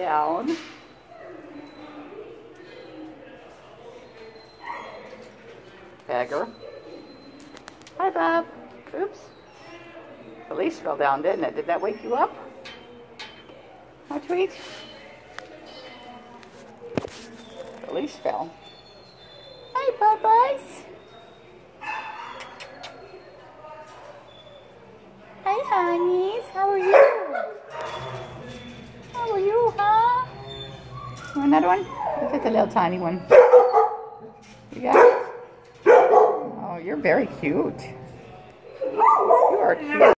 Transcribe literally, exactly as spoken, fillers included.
down. Beggar. Hi, Bob. Oops. Elise fell down, didn't it? Did that wake you up? Huh, Tweet? Elise fell. Hi, Bubba's. Hi, honeys. How are you? How are you, huh? You want another one? Look at the little tiny one. You got it? Oh, you're very cute. You are cute.